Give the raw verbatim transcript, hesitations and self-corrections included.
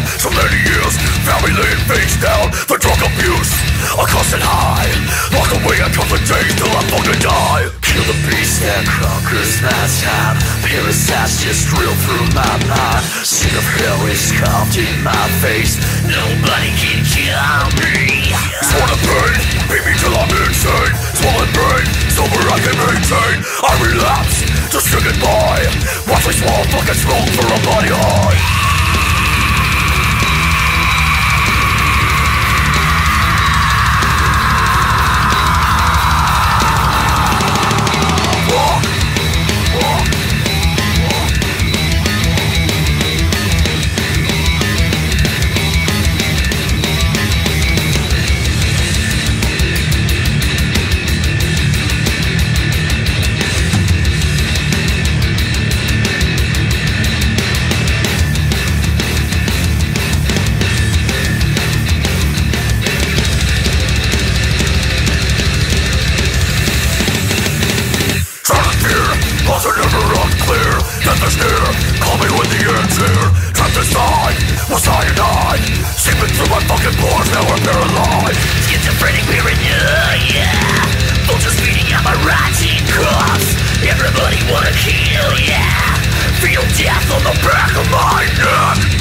so many years. Family laying face down, the drug abuse, a constant high. Lock away a couple of days till I fucking die. Kill the beast that conquers my time. Parasites just drill through my mind. Sin of hell is carved in my face. Nobody can kill me. Sworn to pain, beat me till I'm insane. Swollen brain, sober I can maintain. I relapse, just say goodbye. Watch me small fucking smoke for a body high. Call me when the end's here. Trapped inside, was I and I seeping through my fucking pores, now I'm paralyzed. Schizophrenic paranoia, vultures feeding on my rotting corpse. Everybody wanna kill, yeah. Feel death on the back of my neck.